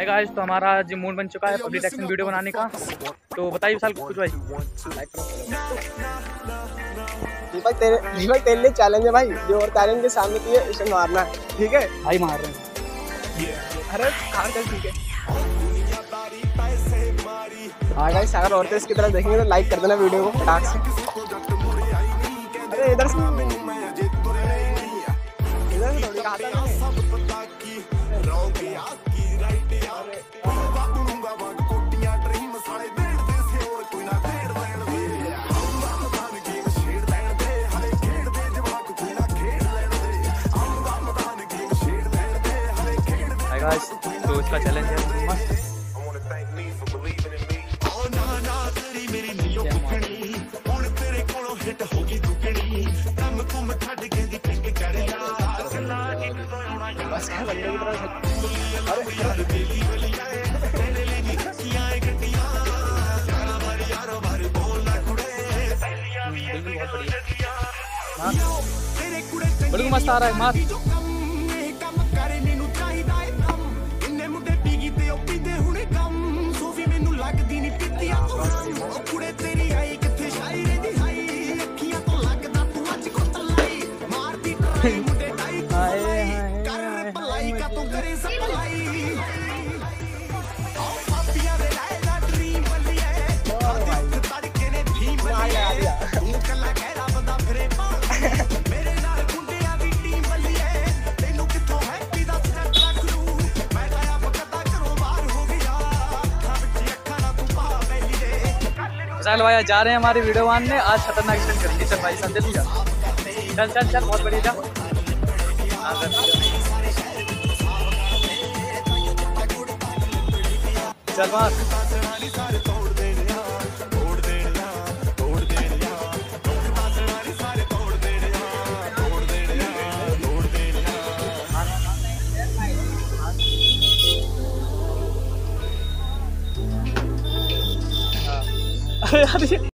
है गाइस, तो हमारा आज मूड बन चुका है पब्लिक रिएक्शन वीडियो बनाने का। तो बताइए विशाल कुछ भाई। तेरे लिए चैलेंज है भाई, जो और चैलेंज के सामने की है उसे मारना है, ठीक है भाई? मार रहे हैं। अरे हाँ चल ठीक है। हाँ गाइस, अगर औरतें इसकी तरफ देखेंगे तो लाइक कर देना वीडियो को फटाक से। अरे इधर से थोड़ी खाता है। गाइस, तो इसका चैलेंज है मस्त। बस क्या बंदे की तरह बिल्कुल मस्त आ रहा है, मस्त। विशाल भाई जा रहे हैं हमारी वीडियो बनाने, आज खतरनाक एक्शन करेंगे। चल भाई संदेश जा, चल चल चल, बहुत बढ़िया जा। चल बात अरे यार